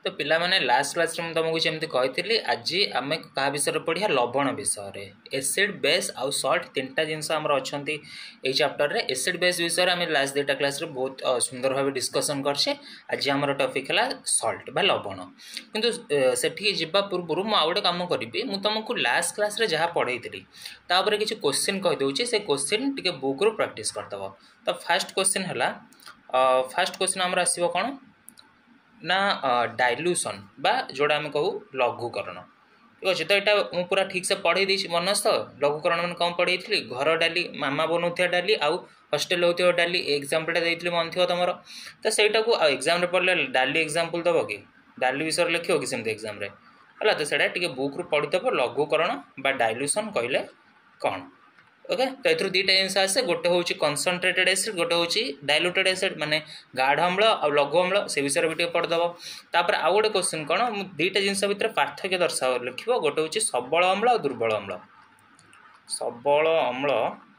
तो पिला माने लास्ट क्लास में तुमको जमी कही आज आम क्या विषय पढ़िया लवण विषय एसिड बेस आउ सल्ट तीन टा जिनस अच्छा ये चैप्टर रे एसिड बेस विषय आम लास्ट दुटा क्लास रे बहुत सुंदर भाव डिस्कसन करछे। आज आम टॉपिक है सल्ट बा लवण किंतु सेठी जिबा पूर्व मुझे गोटे काम करी मुझे तुमको लास्ट क्लास रे जहाँ पढ़ई तापर किसी क्वेश्चन कहीदे से क्वेश्चन टी बुक रू प्रैक्टिस करदब। तो फास्ट क्वेश्चन है फास्ट क्वेश्चन आमर आसो कौन ना डाइल्यूशन बा जोड़ा आम कहू लघुकरण। ठीक अच्छे तो यहाँ मुझे पूरा ठीक से पढ़े दी मनस तो लघुकरण मैंने कौन पढ़ी घर डाली मामा बनाऊा डाली आउ हस्टेल होता डाली एग्जाम्पल देती मन थी तुम तो सहीटा को एग्जाम पढ़ले डाली एग्जाम्पल दब कि डाली विषय लिख कि सेमती एग्जाम है तो सहीटा बुक रू पढ़ीदब लघुकरण बा डाइल्यूशन कहले कौन। ओके तो ये दुईटा जिन आसे गोटे हूँ कनसनट्रेटेड एसिड गोटे हूँ डाइल्यूटेड एसिड माने गाढ़ अम्ल और लघु अम्ल से विषय भी पढ़ीदब। तापर आउ गोटे क्वेश्चन कौन दुईटा जिनस भितर पार्थक्य दर्शाओ लिख गोटे हूँ सबल अम्ल और दुर्बल अम्ल सबल अम्ल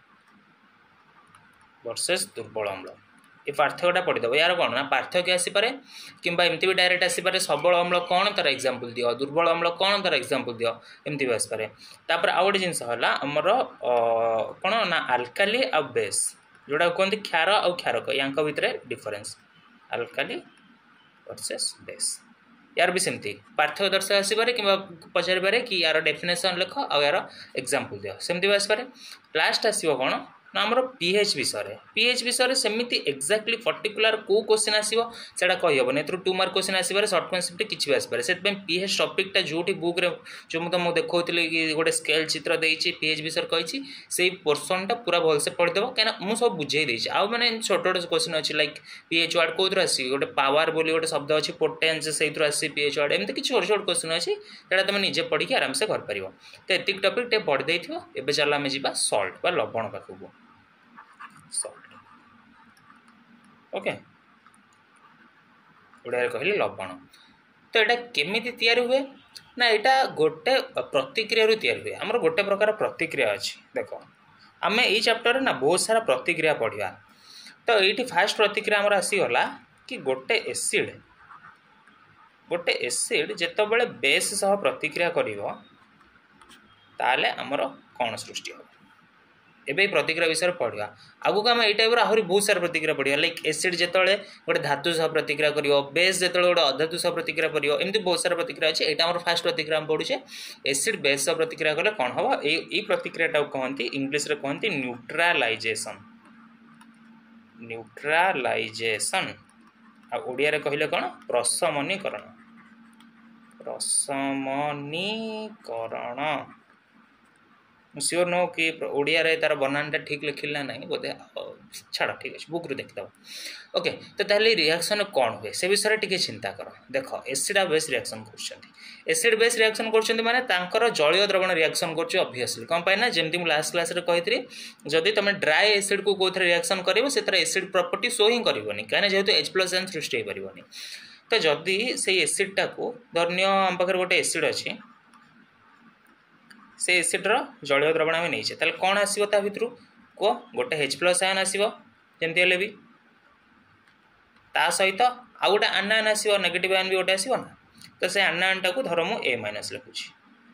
वर्सेस दुर्बल अम्ल ये पार्थक्यटा पढ़ीदब। यार कौन ना पार्थक्य आसीपे कि एमती भी डायरेक्ट आसीपे सबल अम्ल कौन तार एग्जाम्पल दियो दुर्बल अम्ल कौन तार एग्जाम्पल दियो एमती भी आसपे। तापर आउ गोटे जिनस है आमर कौन ना आल्काली आ बेस जोड़ा कहते क्षार आ क्षारक या भितर डिफरेन्स आल्काली वर्सेस बेस यार भी सेमती पार्थक्य दर्शा आसपे कि पचारि पारे कि यार डेफिनेशन लिख आ यार एग्जाम्पल दियो सेमती भी आसपे। लास्ट आसो कौन ना आमर पीएच विषय सेमती एक्जाक्टली पर्टिकुलर को क्वेश्चन आसो से कहीहबन ए 2 मार्क क्वेश्चन आसपे सर्ट कनसेप्ट किसी भी आसपे से पीएच टॉपिकटा जो बुक रे जो मुझे तुमको देखी कि गोटे स्केल चित्र देती पीएच विषय कही से पोर्सनटा पूरा भलसे पढ़ीदेव कहीं मुझे सब बुझे देती आउ मैंने छोट छोट क्वेश्चन अच्छी लाइक पीएच वार्ड कौन आस गोटे पावर बोली गोटे शब्द अच्छी पोटेंस से आसी पीएच वार्ड एमती किसी छोट छोट क्वेश्चन अच्छी जोटा तुम निजे पढ़ी आराम से कर पार। तो एतिक टॉपिक टे पढ़ी देथियो एबे चल आम जा सल्ट बा लवण पाखक सल्ट। ओके ओडिया कहले लवण तो यहाँ केमिति तैयारी हुए ना यहाँ गोटे प्रतिक्रिया तैयारी हुए आमर गोटे प्रकार प्रतिक्रिया अच्छी देख आम ये चैप्टर ना बहुत सारा प्रतिक्रिया पढ़ा। तो ये फास्ट प्रतिक्रिया आमर आसीगला कि गोटे एसिड जितेबाला बेस सह प्रतिक्रिया करिवो ताले आमर कौन सृष्टि हो एवं प्रतिक्रिया विषय पढ़ा। आगु आम ये टाइप आहरी बहुत सारा प्रतिक्रिया पढ़ा लाइक एसिड जिते गोटे धातु सह प्रतिक्रिया कर बेस जो गोटे अधातु सह प्रतिक्रिया कर एमती बहुत सारा प्रतिक्रिया अच्छे यहाँ आम फास्ट प्रतिक्रिया हम पढ़ुचे एसिड बेस सह प्रतिक्रिया कले कौन हम ये प्रतिक्रिया कहते इंग्लीश रे कहते न्यूट्रालाइजेशन आ ओडिया रे कहले कौन प्रशमनीकरण सियोर नो कि ओडिया रे तार बनानटा ठीक लिखिला नहीं बोधे छाड़ ठीक अच्छे बुक रू देखिद। ओके तो ताहले रिएक्शन कौन हुए से विषय टिके चिंता कर देख एसिड आ बेस रिएक्शन कर एसिड बेस रिएक्शन कर माने तांकर जलीय द्रवण रिएक्शन कर ऑब्वियसली कौन पाए ना जमती मुझे लास्ट क्लास रे कही जदि तुम ड्राई एसिड को कौन रिएक्शन कर से तार एसिड प्रॉपर्टी शो ही करनी कहीं जेहेतु H+ आयन सृष्टि हो पारनी। तो जदि से एसिडटा को धन्य आम पाखे गोटे एसिड अच्छी से एसिड्र जलीय द्रवण आम नहीं ताल कौन आसो ता भितर कह गोटे H+ आयन आसो जमती हेल्ले भी ता सहित आउ गोटे आनायन आसो नेगेटिव आयन भी गोटे आसो ना। तो से आनायनटा को धर मु A- लिखुची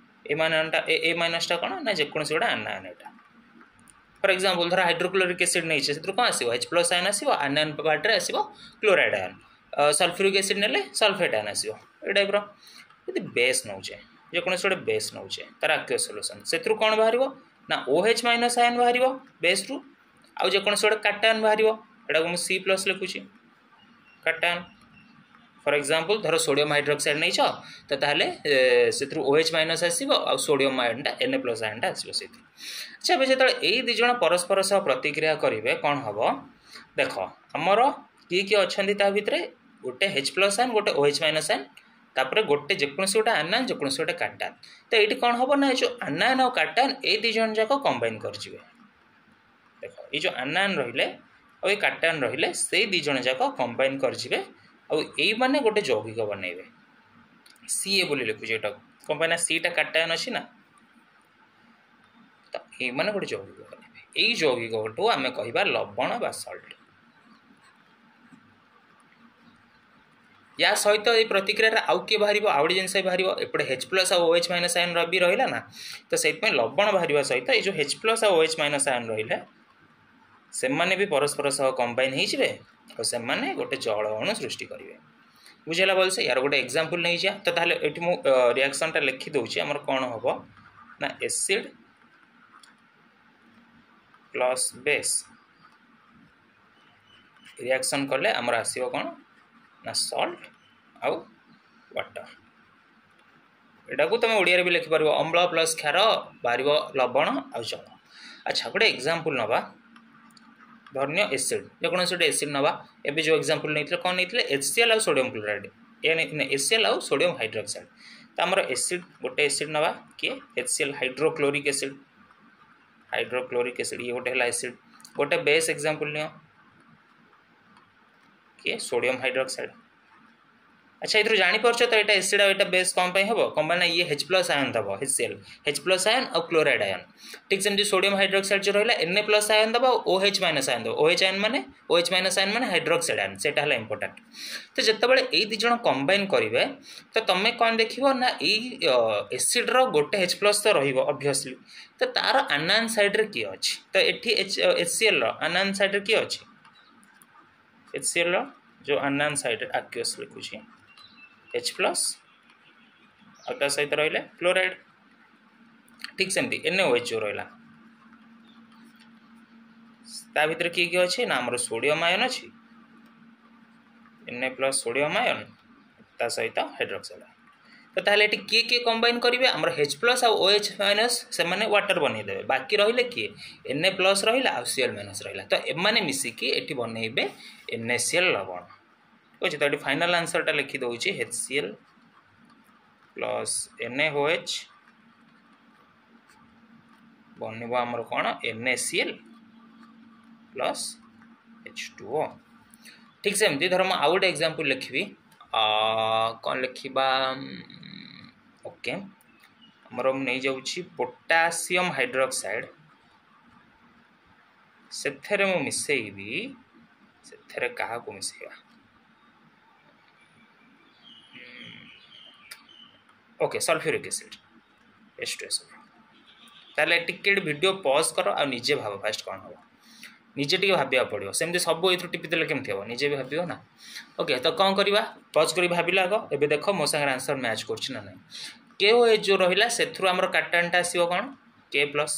A- कौन ना जेको गोटे आनायन यहाँ फॉर एग्जांपल धर हाइड्रोक्लोरिक एसिड नहीं से कौन आसो H+ आयन आसो आनायन पार्ट रे आसो क्लोराइड आयन सल्फ्यूरिक एसिड ने सल्फेट आयन आसो ये टाइप यदि बेस नौचे जेकोसी गोटे बेस नौचे तार एक्वस सॉल्यूशन से कौन बाहर ना OH- आयन बाहर बेस रु आउ जेकोसी गोटे काटायन बाहर यहाँ को C+ लिखुची काटायन फॉर एग्जांपल धर सोडियम हाइड्रोक्साइड नहीं तो ताहले से OH- आसो आ सोडियम आयनटा Na+ आयनटा आसो से। अच्छा ए जो यही दुज परस्पर सह प्रतिक्रिया करेंगे कौन हम देख आमर किए अच्छा ता भितर गोटे H+ आयन गोटे OH- आयन तापर गोटे जेकोसी गोटे आनायन जेकोसी गोटे काटायन। तो ये कौन हम ना जो आनायन और काटायन ये दुज जाक कंबाइन कर देख ये जो आनायन रहिले और ये काटायन रहिले से दुज जाक कंबाइन कर आई माने गोटे यौगिक बनइबे Ca बोली लिखुचे ये कौन पाइना सीटा काटायन अच्छी ना तो ये माने गोटे यौगिक बनइबे यही यौगिक को आम कह लवण बा सल्ट। या सहित ये प्रतिक्रिया आउ किए बाहर आउ गोटे जिनस बाहर एपटे H प्लस और OH माइनस आयन भी रहा ना तो से लवण बाहर सहित ये जो H प्लस और OH माइनस आयन रहा से माने भी परस्पर सह कंबाइन होइजिबे और से माने गोटे जल अणु सृष्टि करेंगे बुझेगा बोल से यार गोटे एग्जांपल नहीं जा तो ताहले एठी मु रिएक्शन टा लिखि दउची हमर कोन होबो ना एसिड प्लस बेस रिएक्शन करले हमर आसीबो कोन ना सॉल्ट आउ वाटर एटा को तुम ओडिया रे भी लिखि परबो अम्ल प्लस क्षार बारिबो लवण आउ जल। अच्छा गोटे एग्जांपल नबा धन्य एसिड जेकोसी गोटे एसिड नवा एबे जो एग्जांपल नहीं कौन नहीं HCl और सोडियम क्लोराइड HCl और सोडियम हाइड्रोक्साइड तो आमर एसिड गोटे एसिड नवा किए HCl हाइड्रोक्लोरिक एसिड ये गोटे है एसिड गोटे बेस एग्जांपल नियो किए सोडियम हाइड्रोक्साइड। अच्छा ये जानी पार्छ तो यहाँ एसिड और बेस कौन हम कौन ना ये H प्लस आयन दब HCl H प्लस आयन और क्लोराइड आयन ठीक सेमती सोडियम हाइड्रोक्साइड जो रहा Na प्लस आयन दब OH माइनस आयन दब OH माइनस आयन माने हाइड्रोक्साइड आयन से इंपोर्टेंट तो जितेबाला ये दिज कंबाइन करेंगे तो तुम्हें कौन देख ना एसिड रो गोटे H प्लस तो रबियसली तो तार आनायन साइड रे किए अच्छी तो ये HCl आनायन साइड रे किए अच्छी HCl जो आनायन साइड आक्यूस लिखुची H प्लस और सहित रहा क्लोराइड ठीक सेमती NaOH जो रहा ता भीतर किए अच्छे ना आमर सोडियम आयन अच्छी Na प्लस सोडियम आयन ता सहित हाइड्रोक्साइड तो ताहले एटी किए कंबाइन करेंगे आमर H प्लस और OH माइनस से माने वाटर बनईदे बाकी रहिले किए Na प्लस रहा और Cl माइनस रहा तो एमाने मिसिकी एटी बनईबे NaCl लवण बुझे तो ये फाइनल आंसर टा लिखि दउची HCl प्लस NaOH बनइबो हमर कोन NaCl प्लस H2O ठीक से एमती धर आउ गोटे एग्जांपल लिखी कौन लिखा ओके हमर नहीं जाउची पोटासियम हाइड्रोक्साइड सेथरे मु मिसेइबी सेथरे काहा को मिसेबा ओके सल्फ्यूरिक एसिड H2SO ताले टिकेट वीडियो पॉज करो आ निजे भाव फास्ट कौन हो निजे टिके भाबिया पड़ो सेमती सब एथु टिपि देले केमथि हो निजे भी भाबियो ना ओके तो कौन करबा पॉज करी भाबिला आगो एबे देखो मो संग आंसर मैच करछि ना नहीं KOH जो रहिला सेथुर हमर काटानटा आसीबो कोन K प्लस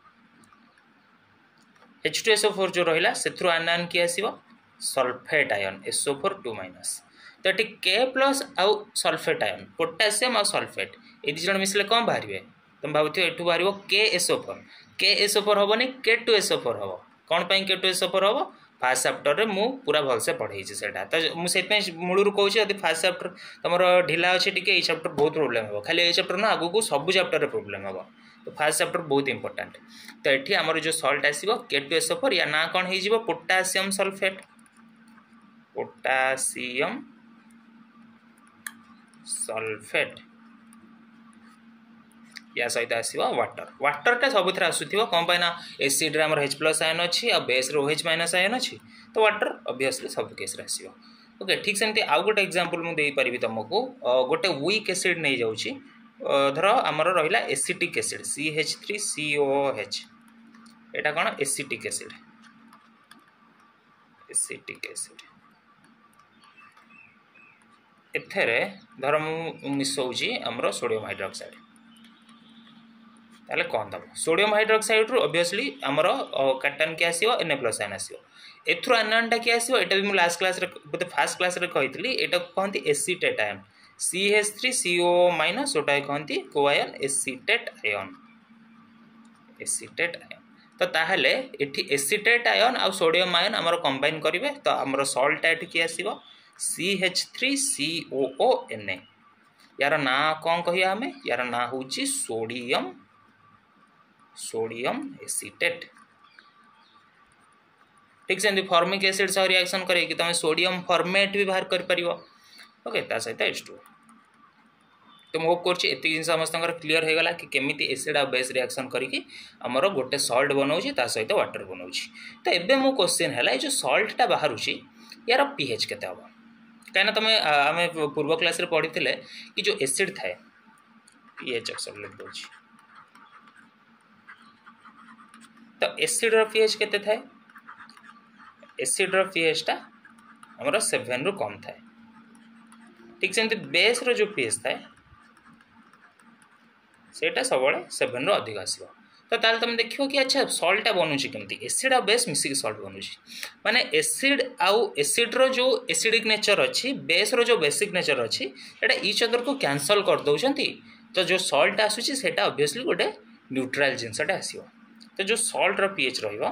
H2SO4 जो रहिला सेथुर आनायन की आसीबो सल्फेट आयन SO4 2 माइनस तो ये K प्लस आउ सल्फेट आयन पोटासियम और सल्फेट ये दिज मिसले कौन बाहर तुम भावुथ एठू बाहर KSO4 हेनी K2SO4 हम कौन पाई K2SO4 हम फास्ट चैप्टर रे मु पूरा भलसे पढ़ाई तो मुझे मूलर कहूँ जब फास्ट चैप्टर तुम ढिला अच्छे टी चैप्टर बहुत प्रोब्लेम हम खाली ये चैप्टर ना आगू सब चैप्टर रे प्रोब्लेम हम तो फास्ट चैप्टर बहुत इंपोर्टेंट तो ये आमर जो सल्ट आसो K2SO4 या ना कौन हो पोटासियम सल्फेट पोटासियम सल्फेट या सहित आसो वाटर वाटरटा सब आसूथी कौन पाइना एसिड आमर H प्लस आयन अच्छी आ बेस OH माइनस आयन अच्छी तो वाटर ऑब्वियसली सब केस आसो ओके ठीक सेमती आउ गोटे एग्जांपल मु देई परिबी तुमको गोटे वीक एसिड नहीं जाउची धर आमर रहिला एसिटिक एसिड CH3COOH एटा कोन एसिटिक एसिड एथेरे धर मु मिसौची आमर सोडियम हाइड्रोक्साइड ताले कौन दब सोडियम हाइड्रोक्साइड रु ऑब्वियसली आमर कैटन के आसीबो Na प्लस आयन आसीबो एथुर आयनटा के आसीबो एटा भी मु लास्ट क्लास रे बोते फर्स्ट क्लास रे कहितली एटा कहंती एसीटेट आयन CH3CO माइनस ओटा कहंती को आयन एसीटेट आयन तो ताहले एठी एसीटेट आयन आ सोडियम आयन आमर कंबाइन करिवे तो आमर सॉल्ट एठी के आसीबो CH3COONA यार ना कौन कहिया हमें यार ना होची सोडियम एसीटेट ठीक से फॉर्मिक एसिड सह रिएक्शन करे कि तुम सोडियम फॉर्मेट भी बाहर कर परिवो ओके ता सहित H2 तो होप करछि एति जिन समस्त क्लियर हो गला कि केमिति एसिड आ बेस रिएक्शन करिकि हमरो गोटे सॉल्ट बनाउछि ता सहित वाटर बनाउछि तो एबे मो क्वेश्चन हैला जो सॉल्ट टा बाहरुछि यार pH केते हबो कहीं तुम आम पूर्व क्लास रे पढ़ी कि जो एसिड थाए पीएच अक्सर लिख दो तो एसिड रो पीएच केते थाए एसिड रो पीएच टा हमरो 7 रु कम थाए ठीक सेमती बेस रो जो पीएच थाए सेटा सबले 7 रु अधिक आसीबो तो ताल तुम देखियो कि अच्छा सॉल्ट बनूची केमती एसिड आ बेस मिसिक सॉल्ट बनूची माने एसिड आउ एसिड रो जो एसिडिक नेचर अछि बेस रो जो बेसिक नेचर अछि एटा ईच अदर को कैंसल कर दउछंती तो जो सॉल्ट आसुची सेटा ऑब्वियसली गोटे न्यूट्रल जिंसटा आसीबो तो जो सॉल्ट रो पीएच रहइबो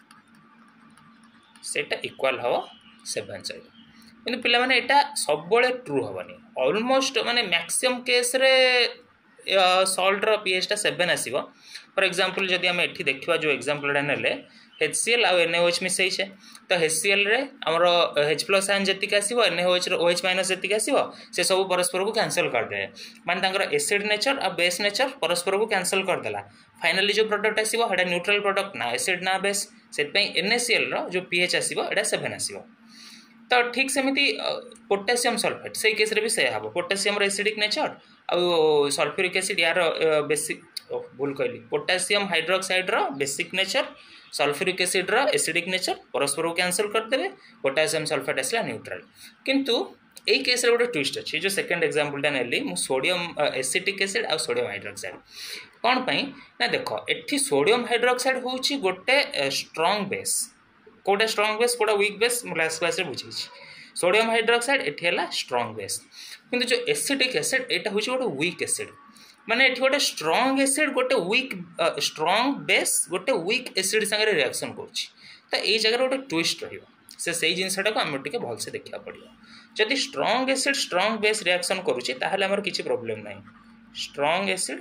सेटा इक्वल हो 7 चाहिए किंतु पिला माने एटा सब बळे ट्रू हबनी ऑलमोस्ट माने मैक्सिमम केस रे सॉल्ट रो पीएच टा 7 आसीबो फॉर एग्जांपल जदि हम एठी देखिबा जो एग्जांपल टा नेले HCl और NaOH मिसई छे तो HCl रे हमरो H+ आयन जति आसीबो NaOH रो OH- जति आसीबो से सब परस्पर को कैंसिल कर दे माने तांकर एसिड नेचर और बेस नेचर परस्पर को कैंसिल कर देला फाइनली जो प्रोडक्ट आसीबो हेडा न्यूट्रल प्रोडक्ट ना एसिड ना बेस सेत पई NaCl रो जो pH आसीबो एडा 7 आसीबो तो ठीक सेमिति पोटेशियम सल्फेट से केस रे भी से हबो पोटेशियम रो एसिडिक नेचर और सल्फ्यूरिक एसिड यार बेसिक भूल कहली पोटेशियम हाइड्रोक्साइड रो बेसिक नेचर सल्फ्यूरिक एसिड रो एसिडिक नेचर परस्पर को कैंसिल कर देबे पोटेशियम सल्फेट आसला न्यूट्रल किंतु एई केस रे गोटे ट्विस्ट अछि जो सेकंड एग्जांपल टा नेली मु सोडियम एसिटिक एसिड और सोडियम हाइड्रोक्साइड कोन पई ना देखो एठी सोडियम हाइड्रोक्साइड होउची गोटे स्ट्रांग बेस कोडा स्ट्रांग बेस कोडा वीक बेस लास्ट क्लास रे बुझी सोडियम हाइड्रोक्साइड एठी हला स्ट्रांग बेस किंतु जो एसिटिक एसिड एटा होची गोटे वीक एसिड माने एठी गोटे स्ट्रांग एसिड गोटे वीक स्ट्रांग बेस गोटे वीक एसिड संगे रिएक्शन करछि त एई जगह गोटे ट्विस्ट रहिबो से सेही जिंसटा को हम टिके भल से देखिया पड़ियो जदि strong acid strong base reaction करूछि ताहले हमर किछि प्रॉब्लम नाही strong acid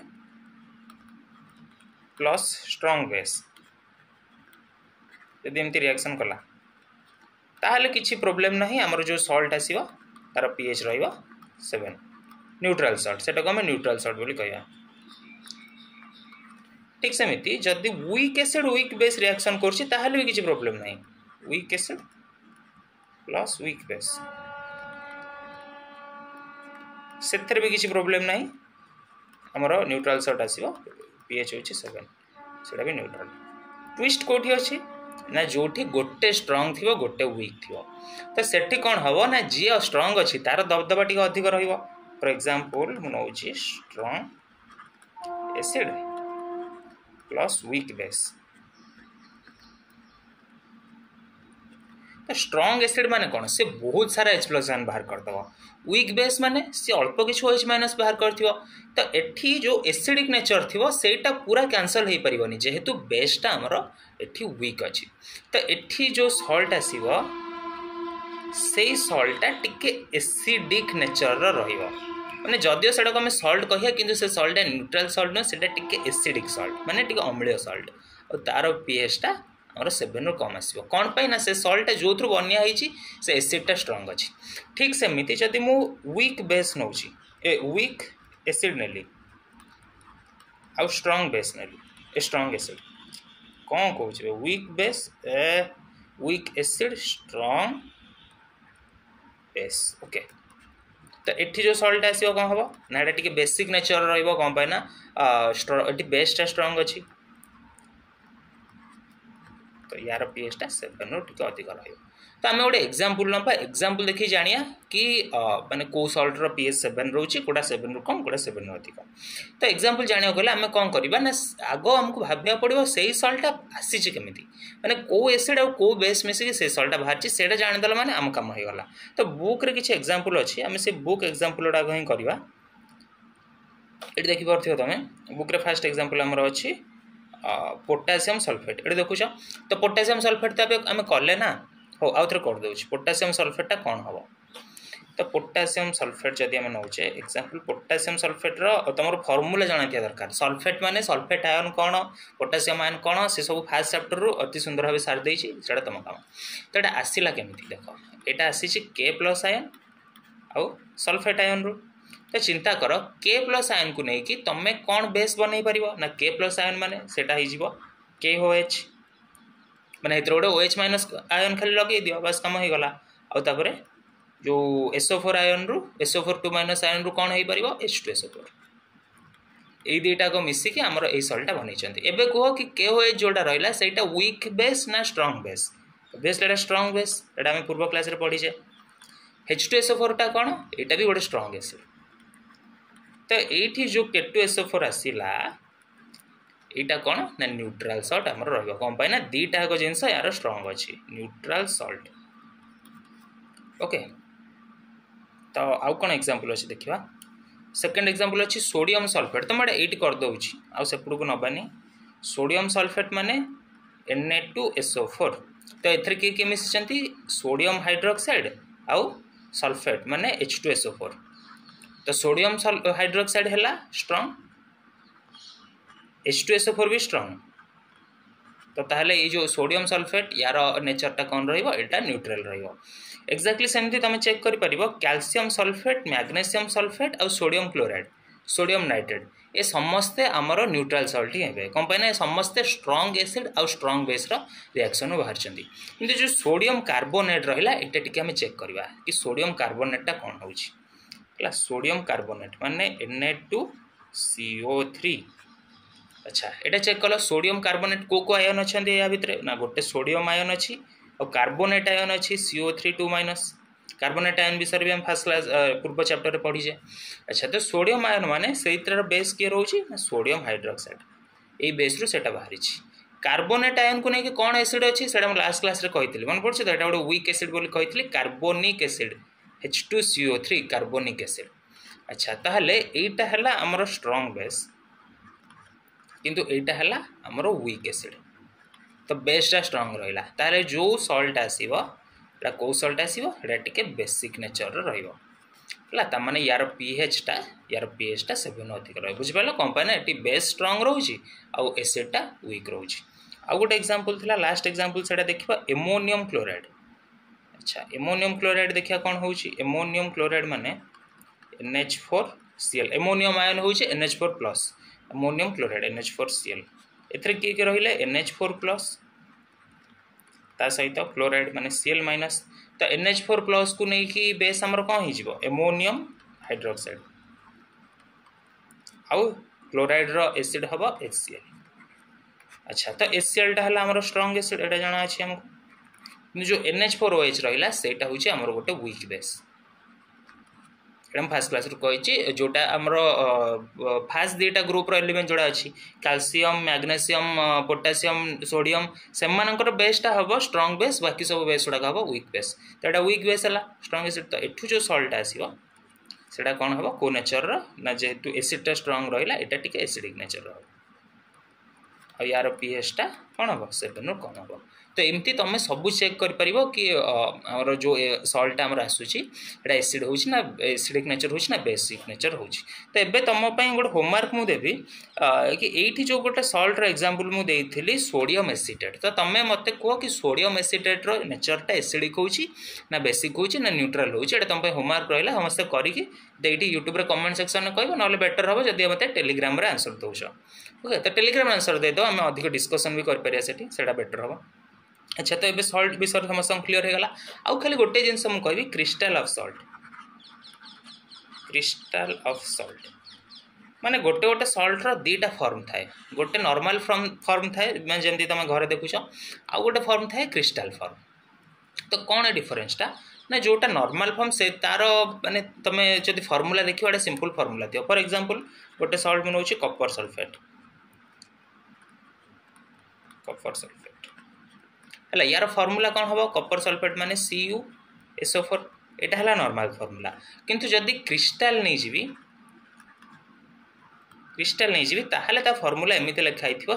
plus strong base यदि एमती रिएक्शन कला ताहले किछि प्रॉब्लम नाही हमर जो सॉल्ट आसीबो तार पीएच रहइबो 7 न्यूट्रल सॉल्ट सेटा को हम न्यूट्रल सॉल्ट बोली कहया ठीक सेमिति जदि weak acid weak base reaction करछि ताहले भी किछि प्रॉब्लम नाही weak acid plus weak base सेथरे भी किछि प्रॉब्लम नाही हमर न्यूट्रल सॉल्ट आसीबो पीएच होछि 7 सेटा भी न्यूट्रल ट्विस्ट कोठी अछि ना जोठी गोटे स्ट्रांग थिबो गोटे वीक थिबो तो सेठी कोन हबो ना जी स्ट्रांग अछि तार दबदबा टिक अधिक रहइबो फॉर एग्जांपल मु नउछि strong acid plus weak base तो स्ट्रांग एसिड माने कोन से बहुत सारा H+ आयन बाहर कर दबो वीक बेस माने से अल्प किछु OH- बाहर करथिबो तो एठी जो एसिडिक नेचर थिबो सेटा पूरा कैंसल हेई परिबोनी जेहेतु बेसटा हमरो एठी वीक अछि तो एठी जो सॉल्ट आसीबो सेई सॉल्टटा टिके एसिडिक नेचर रो रहिबो माने जदियो सेटा को हम सॉल्ट कहिया किंतु से सॉल्ट न्यूट्रल सॉल्ट न सेटा टिके एसिडिक सॉल्ट माने टिके अम्लीय सॉल्ट और तारो पीएच टा हमर 7 रु कम आसीबो कोन पई ना से सॉल्ट जो थ्रू बनिया हिची से एसिड टा स्ट्रांग अछि ठीक सेमिति जदि मु वीक बेस नउची ए वीक एसिड नेली आ स्ट्रांग बेस नेली स्ट्रांग एसिड कोन कहू छै weak base weak acid strong base okay तो एठी जो सॉल्ट आसीबो कोन हबो ना एटा टिके बेसिक नेचर रहइबो कोन पई ना एठी बेस टा स्ट्रांग अछि तो यार पीएच टा 7 रो टिके अधिक रहइबो तो आमे गोटे एग्जांपल नपा एग्जांपल देखि जानिया कि माने को सॉल्ट रो पीएच 7 रहउची कोडा 7 रो कम कोडा 7 रो अधिक तो एग्जांपल जानिया गले आमे कोन करबा ना आगो हमको भाबिया पड़िबो सेही सॉल्ट आसी छि केमिति माने को एसिड और को बेस मिसी के से सॉल्ट बाहर छि सेटा जानि दला माने हम काम होई गला तो बुक रे किछि एग्जांपल अछि आमे से बुक एग्जांपल डा गहि करबा एटी देखि परथियो तमे बुक रे फर्स्ट एग्जांपल हमर अछि पोटेशियम सल्फेट एटी देखुछ तो पोटेशियम सल्फेट तबे आमे करले ना हो आउथरे कर दोछ पोटेशियम सल्फेट टा कोन हबो तो पोटेशियम सल्फेट जदि हम नउचे एग्जांपल पोटेशियम सल्फेट रो तमरो फार्मूला जाना थिया दरकार सल्फेट माने सल्फेट आयन कोन पोटेशियम आयन कोन से सब फर्स्ट चैप्टर रो अति सुंदर भाबे सार देछि सेटा तम काम तो एटा आसीला केमिति देखो एटा आसी छि K+ आयन आ सल्फेट आयन रो तो चिंता कर K+ आयन को नै कि तमे कोन बेस बनै परिबो ना K+ आयन माने सेटा हि जिवो KOH माने एतरो OH- आयन खाली लगे दियो बस काम हो गला आ तापरे जो SO4 आयन रु SO4 2- आयन रु कौन हो पार H2SO4 ये दुईटा को मिसिकी आमर ये सल्टा बनई एबे कह कि KOH जोटा रहा से वीक बेस ना स्ट्रॉन्ग बेस बेसटा स्ट्रॉन्ग बेस एटा आम पूर्व क्लास रे पढ़ीचे H2SO4 टा कौन यहाँ भी गोटे स्ट्रॉन्ग एसिड तो ये जो K2SO4 आसला यहाँ कौन ना न्यूट्रल सल्ट आम रन पाई ना दीटा जिनस यार स्ट्रॉन्ग अच्छी न्यूट्रल सल्ट ओके तो आउ कौन एग्जांपल अच्छे देखा सेकेंड एग्जांपल अच्छी सोडियम सल्फेट तो मैं ये करदे आउपड़ को नबानी सोडियम सल्फेट माने Na2SO4 तो एथर किए किए मिसी सोडियम हाइड्रोक्साइड आउ सल्फेट माने H2SO4 तो सोडियम हाइड्रोक्साइड है स्ट्रॉन्ग H2SO4 भी स्ट्रॉन्ग तो ताहले ये जो सोडियम सल्फेट यार नेचरटा कौन रहा न्यूट्रल रहा एक्जाक्टली सेमती तुम चेक कर कैल्शियम सल्फेट मैग्नेशियम सल्फेट और सोडियम क्लोराइड सोडियम नाइट्रेट ये समस्ते आमर न्यूट्रल सल्ट ही है कौन पाई समस्ते स्ट्रॉन्ग एसिड और स्ट्रॉन्ग बेस रिएक्शन बाहर किंतु जो सोडियम कार्बोनेट रहा ये टी आम चेक करवा कि सोडियम कार्बोनेटा कौन हो सोडियम कार्बोनेट माने Na2CO3 अच्छा यहाँ चेक कल सोडियम कार्बोनेट को आयन अच्छा या भितर ना गोटे सोडियम आयन अच्छी और कार्बोनेट आयन अच्छी CO3 2- कार्बोनेट आयन विषय भी हम फास्ट क्लास पूर्व चैप्टर में पढ़ीचे अच्छा तो सोडियम आयन माने से बेस किए रोचे सोडियम हाइड्रोक्साइड ये बेस रू सेटा बाहरी कार्बोनेट आयन को लेकिन कौन एसिड अच्छी से लास्ट क्लास कही मन पड़े तो गोटे वीक एसिड बोली कही carbonic acid H2CO3 carbonic acid अच्छा ताहले एटा हला हमर स्ट्रॉन्ग बेस किंतु एटा हला हमर वीक एसिड तो बेसटा स्ट्रॉन्ग रहिला तारे जो सॉल्ट आसीबो एटा को सॉल्ट आसीबो एटा टिके बेसिक नेचर रो रहिबो हला त माने यार pH टा 7 अधिक रह बुझ पालो कंपनी एटी बेस स्ट्रॉन्ग रहउची आ एसिड टा वीक रहउची आ गोटे एग्जांपल थिला लास्ट एग्जांपल सेटा देखिबा एमोनियम क्लोराइड अच्छा एमोनियम क्लोराइड देखिया कौन होउची एमोनियम क्लोराइड माने NH4Cl एमोनियम आयन होउची NH4+ अमोनियम क्लोराइड NH4Cl एथरे किए रहिले NH4+ ता सहित क्लोराइड माने Cl- तो NH4+ को नहीं कि बेस हमर कौन ही जीवो एमोनियम हाइड्रोक्साइड आउ क्लोराइड रो एसिड हबो HCl अच्छा तो HCl टा हला हमर स्ट्रॉन्ग एसिड एटा जाना अछि हमको जो NH4OH रहिला सेटा होची हमर गोटे वीक बेस एडम फास्ट क्लास रू कही जोटा आमर फास्ट दुईटा ग्रुप एलिमेंट जोड़ा अच्छी कैल्शियम मैग्नेशियम पोटासियम सोडियम से बेसटा हम स्ट्रॉन्ग बेस बाकी सब बेस गुड़ाक हम वीक बेस तो यहाँ वीक बेस है स्ट्रॉन्ग एसिड तो एठू जो सल्ट आसो से कौन हम को नेचर ना जेहेतु एसिडटा स्ट्रॉन्ग रहा यहाँ टी एसिडिक नेचर यार pH टा कौन हम 7 रू कम हम तो एमती तुम सब चेक कर पारिबो कि आमर जो सल्ट आमर आसुची एटा एसिड होची ना एसिडिक नेचर होची ना बेसिक नेचर होची तो एबे तुम पई गोटे होमवर्क मु देबी कि एठी जो गोटे सल्ट रो एग्जांपल मु देइथिली सोडियम एसिटेट तो तुम मते कहो कि सोडियम एसिटेट रो नेचरटा एसिडिक होची ना बेसिक होची ना न्यूट्रल होची एटा तुम पई होमवर्क रहला समस्त करिकि देइठी YouTube रे कमेंट सेक्शन में कहबो नले बेटर हबो जदि मते टेलीग्राम रे आंसर दोछ ओके तो टेलीग्राम आंसर दे दो आम अधिक डिस्कशन भी कर परिया सेटा बेटर हबो अच्छा तो ये सल्ट विषय समस्त क्लीयर हो गला आउ खाली गोटे जिनस मुझे कहबी क्रिस्टल ऑफ सल्ट माने गोटे गोटे सल्ट रो दीटा फॉर्म थाए गोटे नॉर्मल फॉर्म थाए मैं जमती तुम घर देखुच आउ गोटे फॉर्म थाए क्रिस्टल फॉर्म तो कौन है डिफरेंसटा ना जोटा नॉर्मल फॉर्म से तार माने तुम जब फॉर्मूला देखिए गोटे सिंपल फॉर्मूला दियो फॉर एग्जांपल गोटे सल्ट में नौची कॉपर सल्फेट है यार फॉर्मूला कौन हम कॉपर सल्फेट माने CuSO4 एटा है नॉर्मल फॉर्मूला किंतु जदि क्रिस्टल नहीं जीवी ताहले ता फॉर्मूला एमिति लिखाई थिबो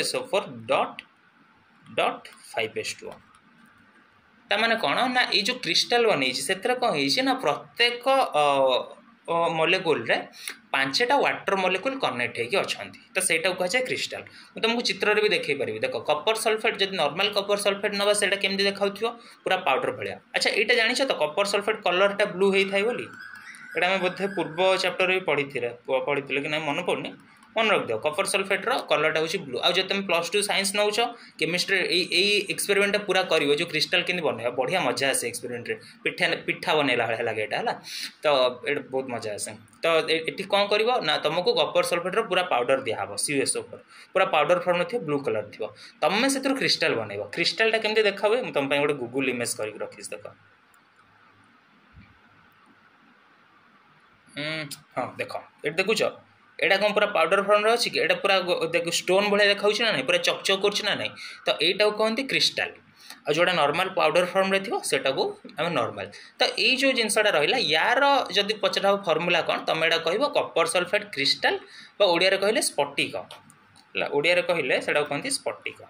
CuSO4.5H2O ता माने कौन ना ये जो क्रिस्टल बनी से कौन है ना प्रत्येक मॉलिक्यूल रे 5टा वाटर मॉलिक्यूल कनेक्ट होगी अच्छा तो सहीटा कहुए क्रिस्टल मुझे तुमको चित्र भी देखई पारि देख कॉपर सल्फेट जब नॉर्मल कॉपर सल्फेट नवा से केमती देखा पूरा पाउडर भाया अच्छा यहाँ जानिछ तो कॉपर सल्फेट कलरटा ब्लू होता है बोली एटा आम बोधे पूर्व चैप्टर भी पढ़ी कि ना मन पड़नी मन रख दियो कपर सल्फेट रो कलरटा होची ब्लू आ जब तुम +2 साइंस नौ केमिस्ट्री एक्सपेरिमेंट पूरा करिवो जो क्रिस्टल केनी बने बढ़िया मजा आसे एक्सपेरिमेंट रे पिठा बनेला लगे एटा हला तो एटा बहुत मजा आसे तो एटी कौन करिवो ना तुमको कपर सल्फेट रो पूरा पाउडर दिया हबो CuSO पर पूरा पाउडर फॉर्म थी ब्लू कलर थी तमें से क्रिस्टल बनइब क्रिस्टलटा केमती देखा हुए तुम गोटे गूगल इमेज करके रखी देख हाँ देख ये देखुच एटा कौन पूरा पाउडर फॉर्म रे अछि कि एटा पूरा देख स्टोन भले देखा ना पूरा चकचक कर ना तो यहीटा कहते क्रिस्टल आ जोड़ा नॉर्मल पाउडर फॉर्म रे थियो सेटा को हम नॉर्मल तो ये जो जिनसटा रहिला यार जदि पचरा फॉर्मूला कौन तुम एटा कहबो कपर सल्फेट क्रिस्टल बा ओडिया रे कहले स्फटिक ओडिया रे कहले सेटा कहते स्फटिक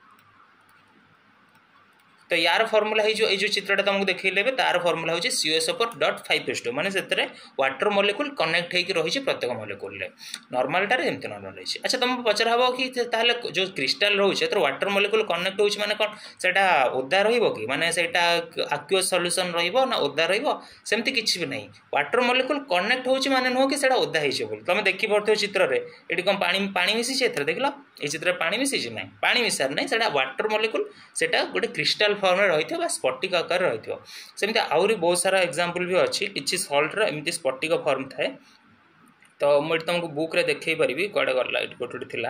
तो यार फॉर्मूला जो चित्रटा तुमको देखले तार फॉर्मूला होची CuSO4.5H2 माने सेतरे वाटर मॉलिक्यूल कनेक्ट हेकि रही प्रत्येक मॉलिक्यूल रे नॉर्मलटा रे एमती नॉर्मल रही अच्छा तुम पचर हबो कि ताहले जो क्रिस्टल रहउछ एतर वाटर मॉलिक्यूल कनेक्ट होउछ माने कोन सेटा ओदा रहिबो कि माने सेटा एक्वस सॉल्यूशन रहिबो ना ओदा रहिबो सेमती किछि भी नहीं वाटर मॉलिक्यूल कनेक्ट होउछ माने नो कि सेटा ओदा हेइछ बोल तुम देखि परथो चित्र रे एटी कोन पानी मिसी छै एतर देखलो ए चित्र रे पानी मिसी छै नहीं पानी मिसार नहीं सेटा वाटर मॉलिक्यूल सेटा गोटे क्रिस्टल फॉर्म में रही है स्फटिक आकार रही है सेमती आहरी बहुत सारा एग्जांपल भी अच्छी किसी सॉल्ट एमती स्फटिक फॉर्म थाए तो मुझे तुमको बुक रे देखई पारि कड़े गला गोटे थिला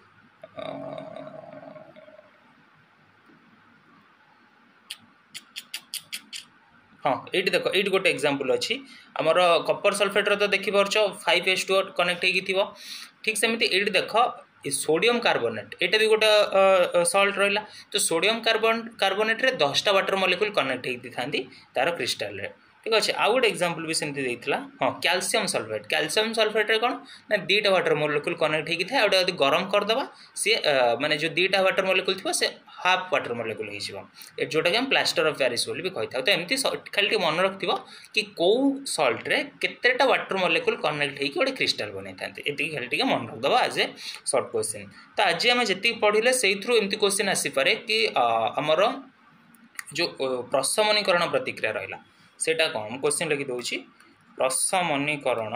हाँ ये देख ये गोटे एग्जांपल अच्छी आमर कपर सल्फेट रो तो देखि परछ 5H2 कनेक्ट होगी ठीक सेमती ये देख सोडियम कार्बोनेट एटा भी गोटे सॉल्ट रहा तो सोडियम कार्बोनेट रे 10टा वाटर मॉलिक्यूल कनेक्ट होती था तार क्रिस्टल रे ठीक अच्छे आउ गोटे एग्जांपल भी सेमती देइथिला हाँ कैल्शियम सल्फेट रे कौन ना 2टा वाटर मॉलिक्यूल कनेक्ट होगी था गोटे यदि गरम करदबा सी माने जो 2टा वाटर मॉलिक्यूल थी से हाफ वाटर मॉलिक्यूल हो जोटा कि हम प्लास्टर ऑफ पेरिस बोली भी कही था तो एमती खाली मन रखिथो कि कौ सॉल्ट रे केतेटा वाटर मॉलिक्यूल कनेक्ट होगी गोटे क्रिस्टल बनै थांते एति खाली टिके मन रखदबा एज ए शॉर्ट क्वेश्चन तो आज आम जी पढ़िले से एमती क्वेश्चन आसीपे कि आमर जो प्रशमनीकरण प्रतिक्रिया रहा सेटा कौन क्वेश्चन लिखि दउछि प्रशमनीकरण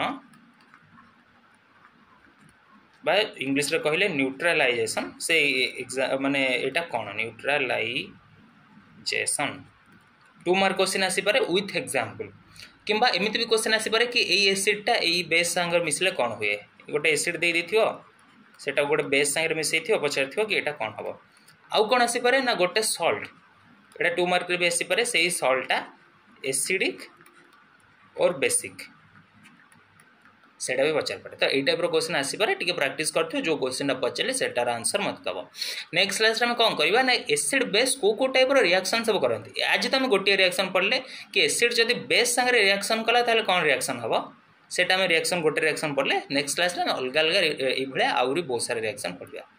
बा इंग्लिश रे कहले न्यूट्रलाइजेशन से माने एटा कौन न्यूट्रलाइजेशन 2 मार्क क्वेश्चन आसीपे विथ एग्जांपल किंबा एमिति भी क्वेश्चन आसीपे कि एई एसिडटा एई बेस संगे मिसले कौन हुए गोटे एसिड दे दिथियो सेटा गोटे बेस संगे मिसैथियो पछारथियो कि एटा कौन हबो आउ कौन आसीपे ना गोटे सॉल्ट एटा 2 मार्क रे भी आसीपे सेही सॉल्टटा एसिडिक और बेसिक सेटा भी पचार पड़े तो यही टाइप क्वेश्चन आसपे टी प्रैक्टिस करते जो क्वेश्चन पचारे सेटार आंसर मत दब नेक्स्ट क्लास में कौन करवा ना एसिड बेस को टाइप रिएक्शन सब करते आज तो आम गोटे रिएक्शन पढ़ले कि एसिड जब बेस सागर रिएक्शन कला कौन रिएक्शन हम सेटा रिएक्शन गोटे रिएक्शन पढ़ले नेक्स्ट क्लास में अलग अलग ये आहरी बहुत सारे रिएक्शन पढ़ा।